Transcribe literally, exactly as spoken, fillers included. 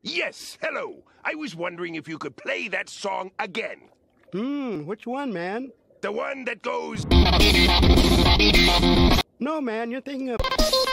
Yes, hello. I was wondering if you could play that song again. Hmm, which one, man? The one that goes... No, man, you're thinking of...